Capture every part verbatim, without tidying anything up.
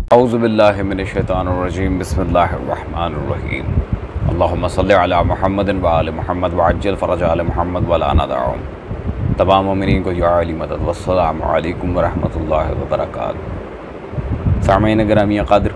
औज़ुबिल्लाहि मिनश्शैतानिर्रजीम बिस्मिल्लाहिर्रहमानिर्रहीम अल्लाहुम्मा सल्लि अला मुहम्मदिन व आलि मुहम्मद व अज्जिल फ़रज आलि मुहम्मद व ला नदअहुम। तमाम मोमिनीन को या अली मदद वस्सलामु अलैकुम व रहमतुल्लाहि व बरकातुहू। सामीन गिरामी क़द्र,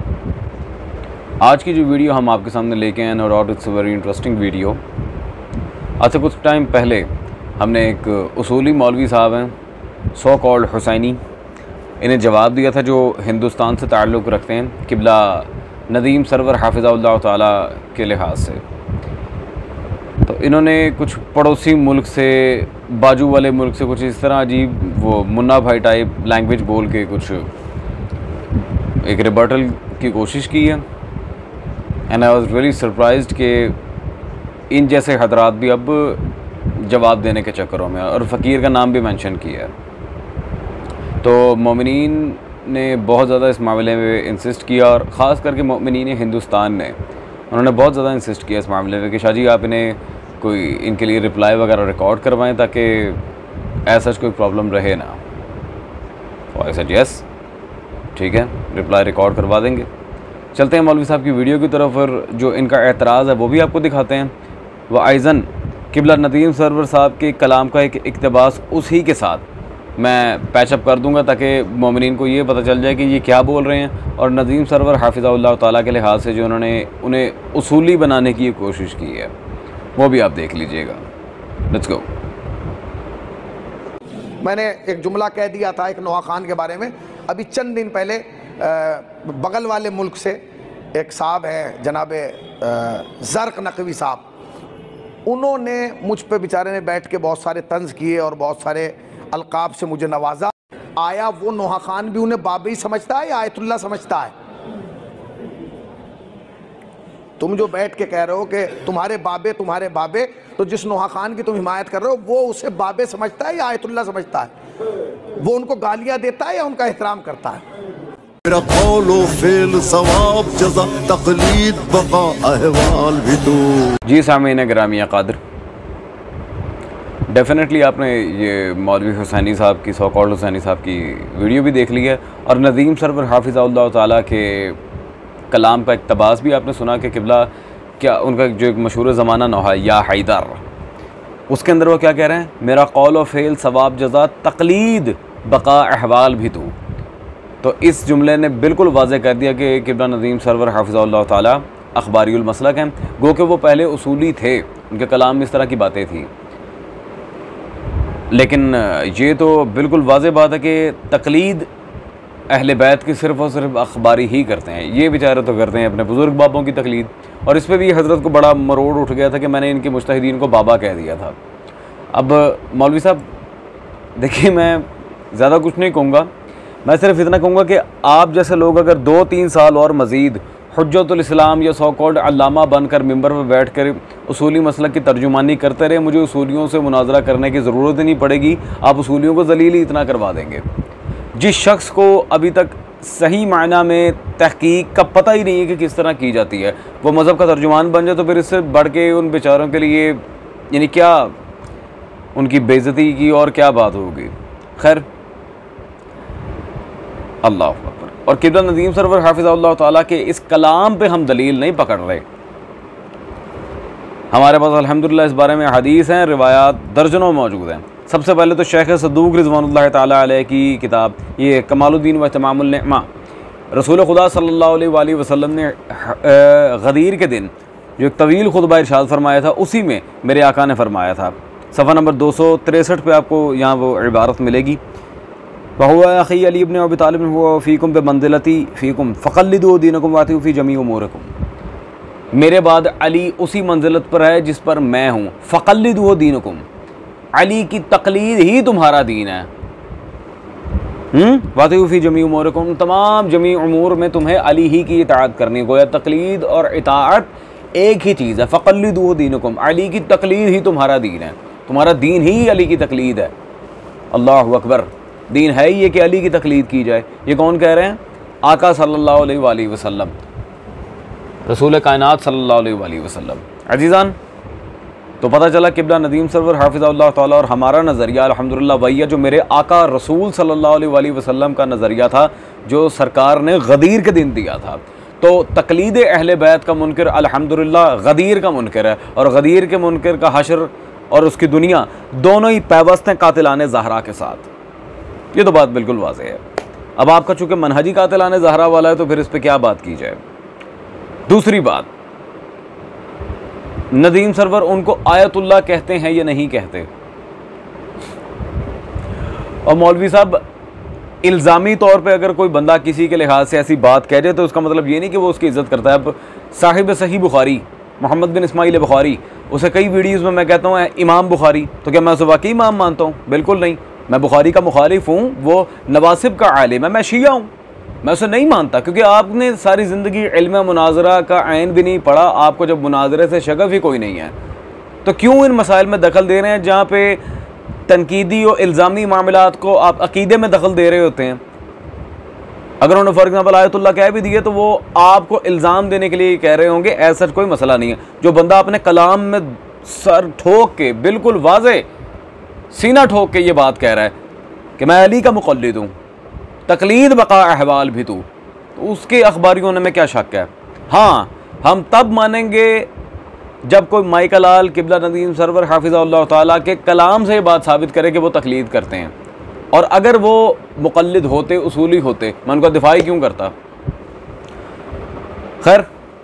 आज की जो वीडियो हम आपके सामने लेके आए no doubt it's a very interesting video. आज से कुछ टाइम पहले हमने एक उसूली मौलवी साहब हैं सो कॉल्ड हुसैनी, इन्हें जवाब दिया था जो हिंदुस्तान से ताल्लुक़ रखते हैं किबला नदीम सरवर हाफ़िज़हुल्लाह ताला के लिहाज से। तो इन्होंने कुछ पड़ोसी मुल्क से, बाजू वाले मुल्क से कुछ इस तरह अजीब वो मुन्ना भाई टाइप लैंग्वेज बोल के कुछ एक रिबर्टल की कोशिश की है। And I was really surprised कि इन जैसे हजरात भी अब जवाब देने के चक्करों में, और फ़कीर का नाम भी मेंशन किया है। तो मोमिनीन ने बहुत ज़्यादा इस मामले में इंसिस्ट किया, और ख़ास करके मोमिनीन हिंदुस्तान ने उन्होंने बहुत ज़्यादा इंसिस्ट किया इस मामले में कि शाह जी आप इन्हें कोई इनके लिए रिप्लाई वगैरह रिकॉर्ड करवाएं ताकि ऐसा कोई प्रॉब्लम रहे ना। तो ऐसा यस ठीक है, रिप्लाई रिकॉर्ड करवा देंगे। चलते हैं मौलवी साहब की वीडियो की तरफ, और जो इनका एतराज़ है वो भी आपको दिखाते हैं। वह आइज़न किबला नदीम सरवर साहब के कलाम का एक इक़्तिबास उसी के साथ मैं पैचअप कर दूंगा ताकि मोमिनीन को ये पता चल जाए कि ये क्या बोल रहे हैं, और नदीम सरवर हाफ़िज़हुल्लाह ताला के लिहाज से जो उन्होंने उन्हें उसूली बनाने की कोशिश की है वो भी आप देख लीजिएगा। Let's go. मैंने एक जुमला कह दिया था एक नोहा खान के बारे में। अभी चंद दिन पहले बगल वाले मुल्क से एक साहब हैं जनाब ज़र्क नकवी साहब, उन्होंने मुझ पे बेचारे ने बैठ के बहुत सारे तंज किए और बहुत सारे अलकाब से मुझे नवाजा। आया वो नोहा खान भी उन्हें बाबे ही समझता है या आयतुल्ला समझता है? तुम जो बैठ के कह रहे हो कि तुम्हारे बाबे तुम्हारे बाबे, तो जिस नोहा खान की तुम हिमायत कर रहे हो वो उसे बाबे समझता है या आयतुल्ला समझता है? वो उनको गालियां देता है या उनका एहतराम करता है? मेरा कौलो फेल सवाब जज़ा तक़लीद बका अहवाल भी तो। जी सामीन गिरामी क़द्र, डेफिनेटली आपने ये मौलवी हुसैनी साहब की, सो कॉल्ड हुसैनी साहब की वीडियो भी देख ली है, और नदीम सरवर हाफ़िज़हुल्लाह ताला के कलाम का इक़्तिबास भी आपने सुना कि किबला क्या उनका जो एक मशहूर ज़माना नोहा या हैदर, उसके अंदर वो क्या कह रहे हैं, मेरा कौल व फ़ेल सवाब जज़ा तक़लीद बका अहवाल भी तो। तो इस जुमले ने बिल्कुल वाज़ेह कर दिया कि किबला नदीम सरवर हाफ़िज़हुल्लाह ताला अख़बारियुल मसलक हैं, गो कि वो पहले उसूली थे, उनके कलाम में इस तरह की बातें थी। लेकिन ये तो बिल्कुल वाज़ेह बात है कि तक़लीद अहले बैत की सिर्फ़ और सिर्फ अखबारी ही करते हैं। ये बेचारे तो करते हैं अपने बुज़ुर्ग बाबों की तक़लीद, और इस पर भी हज़रत को बड़ा मरोड़ उठ गया था कि मैंने इनके मुज्तहिदीन को बाबा कह दिया था। अब मौलवी साहब देखिए, मैं ज़्यादा कुछ नहीं कहूँगा, मैं सिर्फ इतना कहूँगा कि आप जैसे लोग अगर दो तीन साल और मज़ीद हुज्जतुल इस्लाम या सो कॉल्ड अल्लामा बनकर मिंबर पर बैठ कर उसूली मसलक की तर्जुमानी करते रहे, मुझे उसूलियों से मुनाजरा करने की ज़रूरत ही नहीं पड़ेगी। आप उसूलियों को ज़लील ही इतना करवा देंगे। जिस शख्स को अभी तक सही मायना में तहकीक का पता ही नहीं है कि किस तरह की जाती है, वो मज़हब का तर्जुमान बन जाए, तो फिर इससे बढ़ के उन बेचारों के लिए यानी क्या उनकी बेइज्जती की और क्या बात होगी। खैर, अल्लाह अकबर। और किबला नदीम सरवर हाफ़िज़हुल्लाह ताला के इस कलाम पे हम दलील नहीं पकड़ रहे। हमारे पास अल्हम्दुलिल्लाह इस बारे में हदीस हैं, रिवायात दर्जनों मौजूद हैं। सबसे पहले तो शेख सद्दूक़ रिज़वानुल्लाह ताला अलैह की किताब ये कमालुद्दीन व तमामुल निअमा, रसूल खुदा सल्लल्लाहु अलैहि वसल्लम ने गदीर के दिन जो एक तवील खुतबा इरशाद फरमाया था, उसी में मेरे आका ने फरमाया था। सफ़ा नंबर दो सौ तिरसठ पर आपको यहाँ वो इबारत मिलेगी, वहुवा अख़ी अली इब्न अबी तालिब हुवा फ़ीकुम बिमंज़िलती फ़ीकुम फ़क़ल्लिदू दीनकुम वातिऊ फ़ी जमी उमूरिकुम। मेरे बाद अली उसी मंजिलत पर है जिस पर मैं हूँ। फ़क़ल्लिदू दीनकुम, अली की तक़लीद ही तुम्हारा दीन है। वातिऊ फ़ी जमी उमूरिकुम, तमाम जमी उमूर में तुम्हें अली ही की इताअत करनी। गोया तक़लीद और इताअत एक ही चीज़ है। फ़क़ल्लिदू दीनकुम, अली की तक़लीद ही तुम्हारा दीन है, तुम्हारा दीन ही अली की तक़लीद है। अल्लाहु अकबर। दीन है ही ये कि अली की तक़लीद की जाए। ये कौन कह रहे हैं? आका सल्लल्लाहु अलैहि वसल्लम, रसूल कायनात सल्लल्लाहु अलैहि वसल्लम। अजीज़ान, तो पता चला किबला नदीम सरवर हाफिज़हुल्लाह ताला और हमारा नज़रिया अल्हम्दुलिल्लाह वही है जो मेरे आका रसूल सल्लल्लाहु अलैहि वसल्लम का नज़रिया था, जो सरकार ने गदीर के दिन दिया था। तो तकलीद अहले बैत का मुनकर अल्हम्दुलिल्लाह गदीर का मुनकर है, और गदीर के मुनकर का हशर और उसकी दुनिया दोनों ही पैवस्त हैं कातिलाने ज़हरा के साथ। ये तो बात बिल्कुल वाज़ेह है। अब आपका चूँकि मनहजी कातिलाने ज़हरा वाला है तो फिर इस पर क्या बात की जाए। दूसरी बात, नदीम सरवर उनको आयतुल्लाह कहते हैं या नहीं कहते। और मौलवी साहब इल्ज़ामी तौर पे अगर कोई बंदा किसी के लिहाज से ऐसी बात कह जाए तो उसका मतलब ये नहीं कि वो उसकी इज़्ज़त करता है। अब साहिब सही बुखारी मोहम्मद बिन इस्माइल बुखारी, उसे कई वीडियोज़ में मैं कहता हूँ इमाम बुखारी, तो क्या मैं उसे वाकई इमाम मानता हूँ? बिल्कुल नहीं। मैं बुखारी का मुखालिफ हूँ, वो नवासिब का आलिम है, मैं शिया हूँ, मैं उसे नहीं मानता, क्योंकि आपने सारी ज़िंदगी इल्म मुनाजरा का आइन भी नहीं पढ़ा। आपको जब मुनाजरे से शगफ ही कोई नहीं है तो क्यों इन मसाइल में दखल दे रहे हैं जहाँ पे तनकीदी और इल्ज़ामी मामलात को आप अकीदे में दखल दे रहे होते हैं। अगर उन्होंने फॉर एग्जाम्पल आयतुल्लाह कह भी दिए तो वो आपको इल्ज़ाम देने के लिए कह रहे होंगे, ऐसा कोई मसला नहीं है। जो बंदा अपने कलाम में सर ठोक के बिल्कुल वाज़े सीना ठोक के ये बात कह रहा है कि मैं अली का मुक़ल्लिद हूँ, तकलीद बका अहवाल भी तू, तो उसके अखबारियों ने में क्या शक है। हाँ, हम तब मानेंगे जब कोई माइकल आल किबला नदीम सरवर हाफिज़हुल्लाह ताला के कलाम से ये बात साबित करे कि वो तकलीद करते हैं। और अगर वो मुक़ल्लिद होते, उसूली होते, मैं उनका दिफाई क्यों करता। खैर,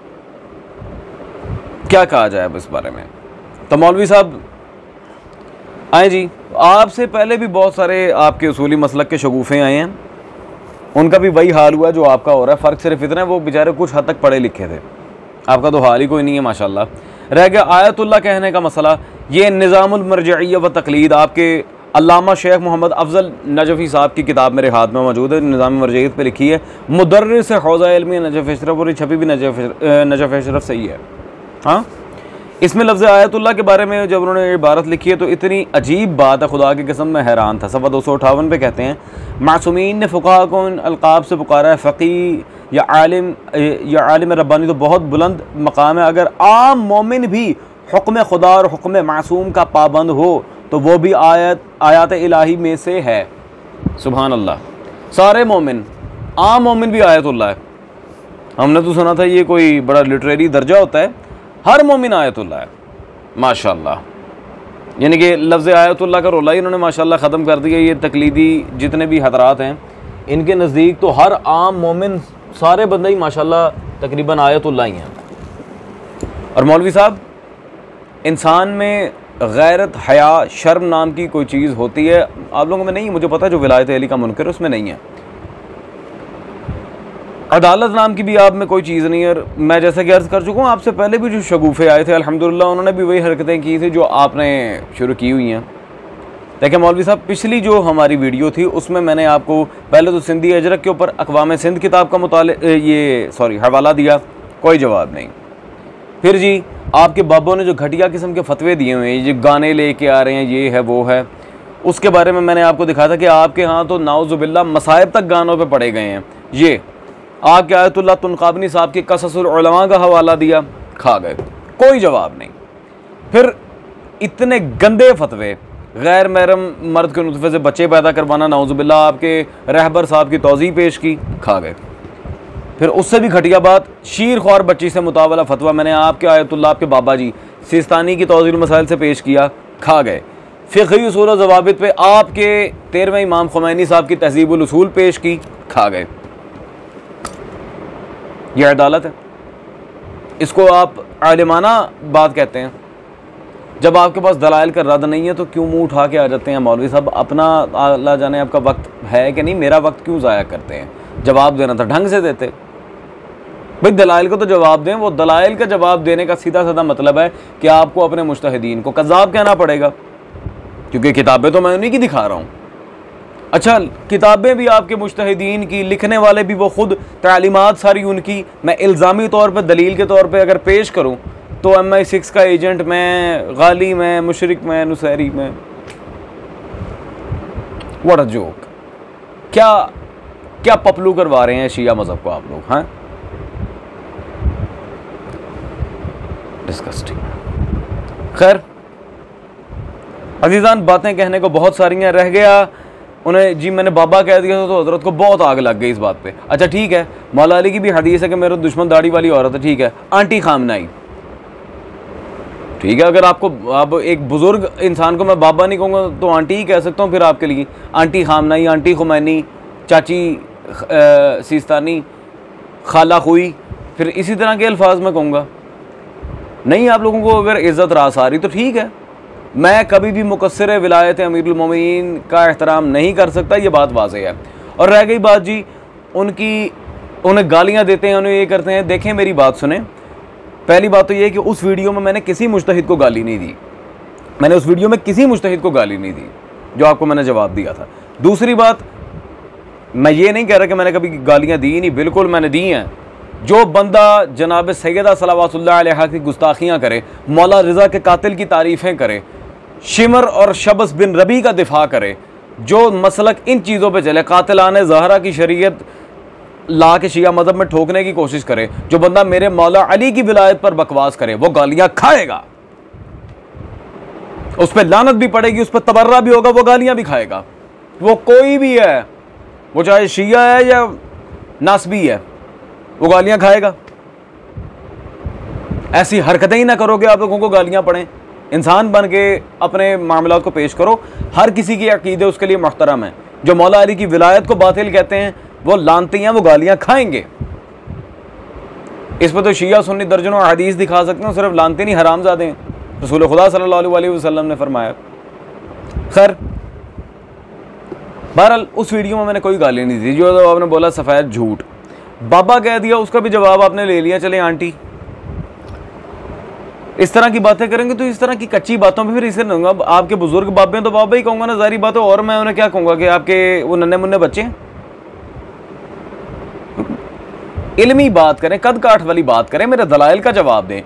क्या कहा जाए अब इस बारे में। तो मौलवी साहब आए जी, आपसे पहले भी बहुत सारे आपके उसूली मसलक के शगूफ़े आए हैं, उनका भी वही हाल हुआ जो आपका हो रहा है। फ़र्क सिर्फ इतना है वो बेचारे कुछ हद तक पढ़े लिखे थे, आपका तो हाल ही कोई नहीं है माशाल्लाह। रह गया आयतुल्लाह कहने का मसला। ये निज़ामुल मरजइय्या व तक़लीद आपके अल्लामा शेख मोहम्मद अफजल नजफ़ी साहब की किताब मेरे हाथ में मौजूद है, निज़ाम मरजइयत पे लिखी है, मुदर्रिस हौज़ा इल्मी नजफ़ अशरफ, और छपी भी नजफ़ नजफ़ अशरफ सही है। हाँ, इसमें लफ्ज़ आयतुल्लाह के बारे में जब उन्होंने इबारत लिखी है तो इतनी अजीब बात है, खुदा की कसम मैं हैरान था। सफ़ा दो सौ अठावन पे कहते हैं, मासूमीन ने फ़ुक़हा को इन अलक़ाब से पुकारा है, फ़क़ी या आलिम या आलिम रब्बानी, तो बहुत बुलंद मकाम है। अगर आम मोमिन भी हुक्म खुदा और हुक्म मासूम का पाबंद हो तो वो भी आयत आयात इलाही में से है। सुभान अल्लाह, सारे मोमिन, आम मोमिन भी आयतुल्लाह है। हमने तो सुना था ये कोई बड़ा लिटरेरी दर्जा होता है, हर मोमिन आयतुल्लाह है माशाअल्लाह। यानी कि लफ्ज़ आयतुल्लाह का रोला ही इन्होंने माशाअल्लाह ख़त्म कर दिया। ये तकलीदी जितने भी हजरात हैं इनके नज़दीक तो हर आम मोमिन, सारे बंदे ही माशाअल्लाह तकरीबन आयतुल्लाह ही हैं। और मौलवी साहब, इंसान में गैरत, हया, शर्म नाम की कोई चीज़ होती है, आप लोगों में नहीं, मुझे पता है जो विलायत अली का मुनकर है उसमें नहीं है। अदालत नाम की भी आप में कोई चीज़ नहीं है। और मैं जैसे कि अर्ज़ कर चुका हूँ आपसे पहले भी जो शगूफ़े आए थे अल्हम्दुलिल्लाह उन्होंने भी वही हरकतें की थी जो आपने शुरू की हुई हैं। देखिए मौलवी साहब, पिछली जो हमारी वीडियो थी उसमें मैंने आपको पहले तो सिंधी अजरक के ऊपर अक़वाम सिंध किताब का मुताले ये सॉरी हवाला दिया, कोई जवाब नहीं। फिर जी आपके बाबों ने जो घटिया किस्म के फतवे दिए हुए हैं, ये गाने लेके आ रहे हैं, ये है वो है, उसके बारे में मैंने आपको दिखाया था कि आपके यहाँ तो नाउज़ुबिल्लाह मसाइब तक गानों पे पड़े गए हैं। ये आपके आयतुल्लाह तुनकाबनी साहब के कससुल उलमा का हवाला दिया, खा गए, कोई जवाब नहीं। फिर इतने गंदे फतवे, गैर महरम मर्द के नुतफ़े से बच्चे पैदा करवाना, नाउज़ुबिल्लाह, आपके रहबर साहब की तौज़ीह पेश की, खा गए। फिर उससे भी घटिया बात, शीर ख्वार बच्ची से मुतावला फतवा मैंने आपके आयतुल्लाह आपके बाबा जी सिस्तानी की तौज़ील मसाइल से पेश किया, खा गए। फ़िक़ही उसूल व ज़वाबित पे आपके तेरहवें इमाम खुमैनी साहब की तहज़ीबुल उसूल पेश की, खा गए। यह अदालत है, इसको आप आलिमाना बात कहते हैं। जब आपके पास दलाइल का रद्द नहीं है तो क्यों मुंह उठा के आ जाते हैं मौलवी साहब। अपना अल्लाह जाने आपका वक्त है कि नहीं, मेरा वक्त क्यों ज़ाया करते हैं। जवाब देना था ढंग से देते भाई, दलाइल को तो जवाब दें। वो दलाइल का जवाब देने का सीधा साधा मतलब है कि आपको अपने मुज्तहिदीन को कज़्ज़ाब कहना पड़ेगा, क्योंकि किताबें तो मैं उन्हीं की दिखा रहा हूँ। अच्छा, किताबें भी आपके मुज्तहिदीन की, लिखने वाले भी वो खुद, तालीमात सारी उनकी। मैं इल्ज़ामी तौर पर दलील के तौर पर अगर पेश करूँ तो एम आई सिक्स का एजेंट मैं, गाली मैं, मुशरिक मैं, नुसैरी मैं। What a joke. क्या क्या पपलू करवा रहे हैं शिया मज़हब को आप लोग, हैं? डिस्कस्टिंग। खैर, अजीज़ान, बातें कहने को बहुत सारी हैं, रह गया उन्हें जी मैंने बाबा कह दिया तो हज़रत को बहुत आग लग गई इस बात पे। अच्छा ठीक है, मौला अली की भी हदीस है कि मेरे दुश्मन दाढ़ी वाली औरत है, ठीक है, आंटी खामनाई, ठीक है। अगर आपको अब एक बुज़ुर्ग इंसान को मैं बाबा नहीं कहूँगा तो आंटी ही कह सकता हूँ फिर आपके लिए। आंटी खामनाई, आंटी खुमैनी, चाची सीस्तानी, खाला खुई, फिर इसी तरह के अल्फाज में कहूँगा। नहीं, आप लोगों को अगर इज़्ज़त रास आ रही तो ठीक है। मैं कभी भी मुकस्सिर विलायत अमीरुल मोमिनीन का एहतराम नहीं कर सकता, ये बात वाज़ेह है। और रह गई बात जी उनकी, उन्हें गालियाँ देते हैं, उन्हें ये करते हैं। देखें मेरी बात सुने, पहली बात तो ये है कि उस वीडियो में मैंने किसी मुज्तहिद को गाली नहीं दी, मैंने उस वीडियो में किसी मुज्तहिद को गाली नहीं दी जो आपको मैंने जवाब दिया था। दूसरी बात, मैं ये नहीं कह रहा कि मैंने कभी गालियाँ दी नहीं, बिल्कुल मैंने दी हैं। जो बंदा जनाब सैयदा सलावतुल्लाह अलैहा की गुस्ताखियाँ करे, मौला रिज़ा के कातिल की तारीफ़ें करे, शिमर और शबस बिन रबी का दिफा करे, जो मसलक इन चीज़ों पे चले, कातिलाने ज़हरा की शरीयत ला के शिया मज़हब में ठोकने की कोशिश करे, जो बंदा मेरे मौला अली की विलायत पर बकवास करे, वो गालियाँ खाएगा, उस पर लानत भी पड़ेगी, उस पर तबर्रा भी होगा, वो गालियाँ भी खाएगा। वो कोई भी है, वो चाहे शिया है या नासबी है, वो गालियाँ खाएगा। ऐसी हरकतें ही ना करोगे आप लोगों को गालियाँ पड़ें। इंसान बन के अपने मामलात को पेश करो। हर किसी की अकीदे उसके लिए मुहतरम है। जो मौला अली की विलायत को बातिल कहते हैं वो लानती हैं, वो गालियाँ खाएंगे। इस पर तो शिया सुन्नी दर्जनों हदीस दिखा सकते हैं, सिर्फ लानती नहीं हरामज़ादे हैं। रसूल खुदा सल्लल्लाहु अलैहि वसल्लम ने फरमाया। खैर बहरहाल उस वीडियो में मैंने कोई गाली नहीं दी। जो आपने बोला सफ़ेद झूठ, बाबा कह दिया, उसका भी जवाब आपने ले लिया। चले आंटी, इस तरह की बातें करेंगे तो इस तरह की कच्ची बातों पे फिर इसे नहीं होगा। आपके बुजुर्ग बाबे हैं तो बाबा ही कहूँगा ना, जारी बात है। और मैं उन्हें क्या कहूँगा कि आपके वो नन्हे मुन्ने बच्चे हैं। इल्मी बात करें, कद काठ वाली बात करें, मेरे दलाइल का जवाब दें।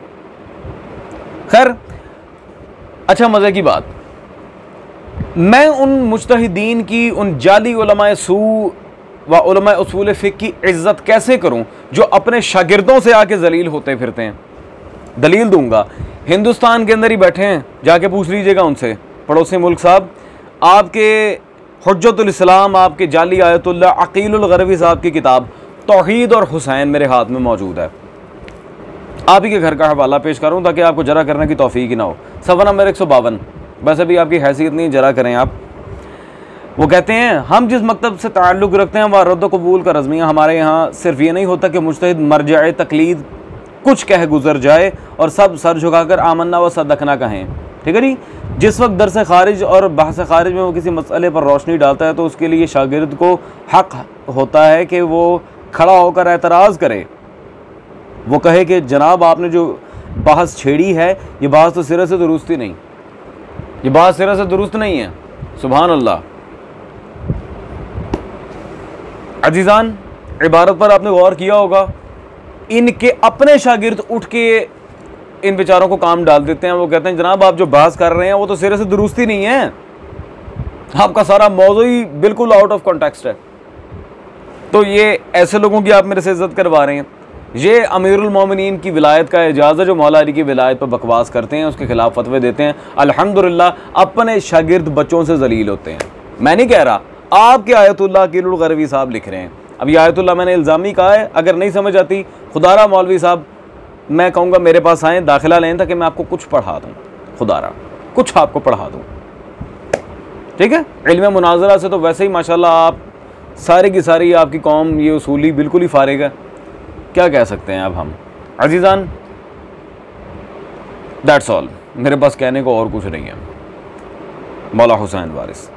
खैर अच्छा, मज़े की बात, मैं उन मुज्तहिदीन की, उन जाली उलमाए सू व उलमाए उसूल फ़िक़्ह की इज़्ज़त कैसे करूं जो अपने शागिर्दों से आके जलील होते फिरते हैं। दलील दूंगा, हिंदुस्तान के अंदर ही बैठे हैं, जाके पूछ लीजिएगा उनसे, पड़ोसी मुल्क साहब। आपके हुज्जतुल इस्लाम, आपके जाली आयतुल्लाह अकीलुल गरवी साहब की किताब तौहीद और हुसैन मेरे हाथ में मौजूद है। आप ही के घर का हवाला पेश करूँ ताकि आपको जरा करने की तौफीक ही ना हो। सफ़ा नंबर एक सौ बावन, वैसे भी आपकी हैसियत नहीं, जरा करें आप। वो कहते हैं हम जिस मकतब से ताल्लुक़ रखते हैं वह रद्द कबूल का रज़मिया। हमारे यहाँ सिर्फ ये नहीं होता कि मुज्तहिद मरजाए तकलीद कुछ कह गुजर जाए और सब सर झुकाकर आमन्ना व सदकना कहें, ठीक है जी। जिस वक्त दरस खारिज और बहस खारिज में वो किसी मसले पर रोशनी डालता है तो उसके लिए शागिर्द को हक़ होता है कि वो खड़ा होकर एतराज़ करे। वो कहे कि जनाब आपने जो बहस छेड़ी है ये बहस तो सिरे से दुरुस्त ही नहीं, ये बहस सिरे से दुरुस्त नहीं है। सुभान अल्लाह। अजीज़ान, इबारत पर आपने गौर किया होगा, इनके अपने शागिर्द उठ के इन बेचारों को काम डाल देते हैं। वो कहते हैं जनाब आप जो बहस कर रहे हैं वो तो सिरे से दुरुस्त ही नहीं है, आपका सारा मौजू ही बिल्कुल आउट ऑफ कॉन्टेक्स्ट है। तो ये ऐसे लोगों की आप मेरे से इज्जत करवा रहे हैं। ये अमीरुल मोमिनीन की विलायत का एजाज़ है जो मौला अली की विलायत पर बकवास करते हैं, उसके खिलाफ फतवे देते हैं, अल्हम्दुलिल्लाह अपने शागिर्द बच्चों से जलील होते हैं। मैं नहीं कह रहा, आपके आयतुल्लाह अकीलुल गरवी साहब लिख रहे हैं। अब ये आयतुल्लाह मैंने इल्ज़ामी कहा है, अगर नहीं समझ आती खुदारा मौलवी साहब मैं कहूँगा मेरे पास आएँ, दाखिला लें ताकि मैं आपको कुछ पढ़ा दूँ, खुदारा कुछ आपको पढ़ा दूँ, ठीक है। इल्म मुनाजरा से तो वैसे ही माशाल्लाह आप सारी की सारी आपकी कौम ये उसूली बिल्कुल ही फारिग है, क्या कह सकते हैं अब हम। अजीज़ान, दैट्स ऑल, मेरे पास कहने को और कुछ नहीं है। मौला हुसैन वारिस।